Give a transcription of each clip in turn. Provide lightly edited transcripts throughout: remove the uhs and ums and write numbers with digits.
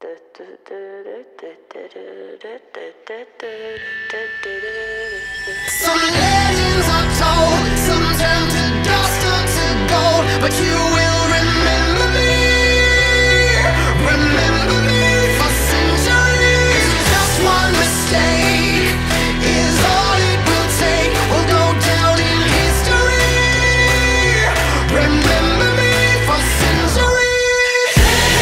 Some legends are told, some turn to dust or to gold, but you will remember me for centuries. Just one mistake is all it will take. We'll go down in history. Remember me for centuries.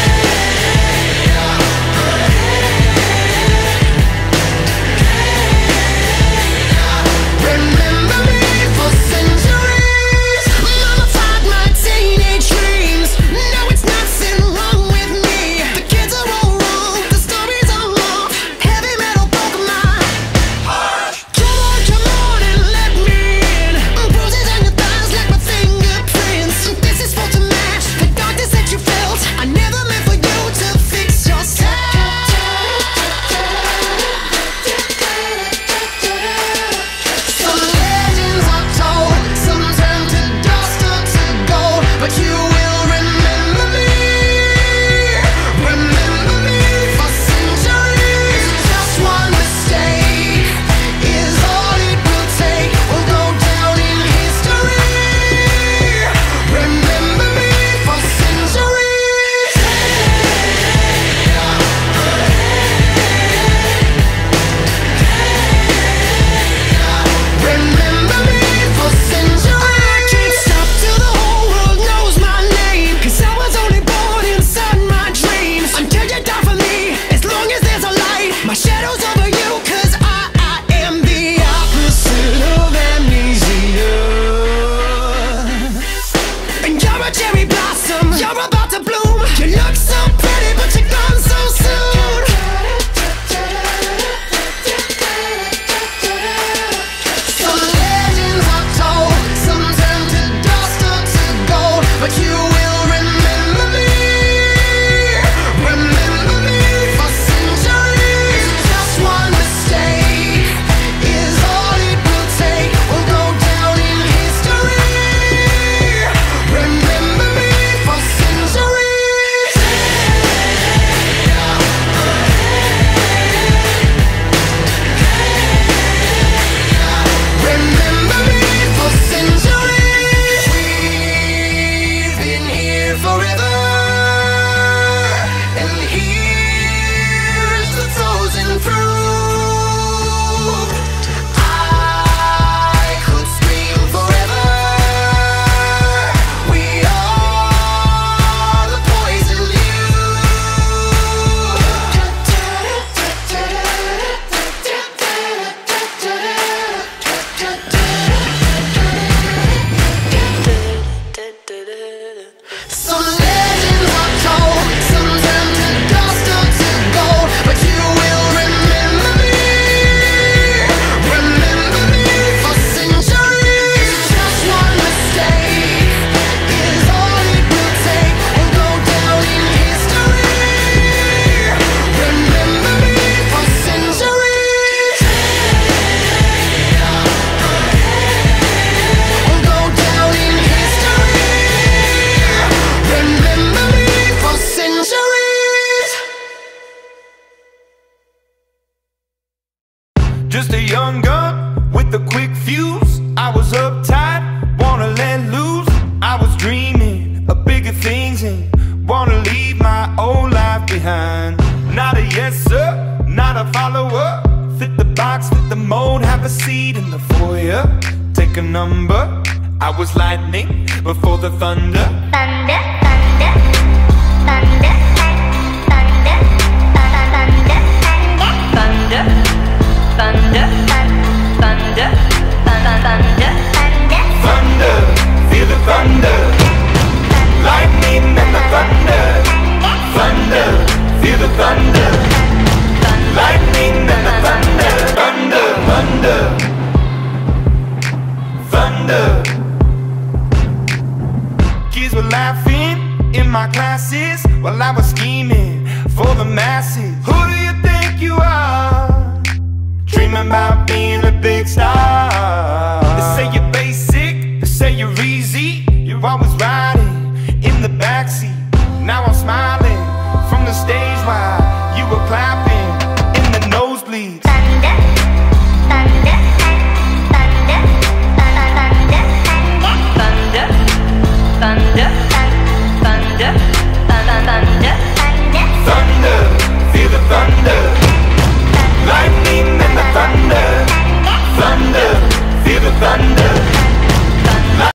Remember me for centuries. Mama fought my teenage dreams. No, it's nothing wrong with me. The kids are all wrong, the stories are long. Heavy metal broke my heart. Come on and let me in. Bruises on your thighs like my fingerprints. This is for to match the darkness that you felt. I never meant for you to fix yourself. Some legends are told, some turn to dust or to gold, but you will remember me for centuries. Just one mistake is all it will take. We'll go down in history. Remember me for centuries. Remember me for centuries. I can't stop till the whole world knows my name, 'cause I was only born inside my dreams. Until you die for me, as long as there's a light, my shadow's over you, 'cause I am the opposite of amnesia. And you're a cherry blossom, you're about to bloom. You look so pretty, but you're gone so soon. Some legends are told, some turn to dust or to gold, but you will remember me for centuries. Just one mistake is all it will take. We'll go down in history. Remember me for centuries. Remember me for centuries. We've been here forever, and here's the frozen fruit. I could scream forever. We are the poison Some legends are told, some turn to dust or to gold, but you will remember me for centuries. Just one mistake is all it will take. We'll go down in history. Remember me for centuries. We'll go down in history. Remember me for centuries. Just a young gun with a quick fuse. I was uptight, wanna let loose. I was dreaming of bigger things and wanna leave my old life behind. Not a yes sir, not a follower. Fit the box, fit the mold, have a seat in the foyer. Take a number. I was lightning before the thunder. Thunder, thunder, thunder, thunder, thunder, thunder, thunder, thunder, Thunder, feel the thunder. Lightning and the thunder. Thunder, feel the thunder. Lightning and the thunder. Thunder, thunder, thunder. Kids were laughing in my classes while I was scheming for the masses.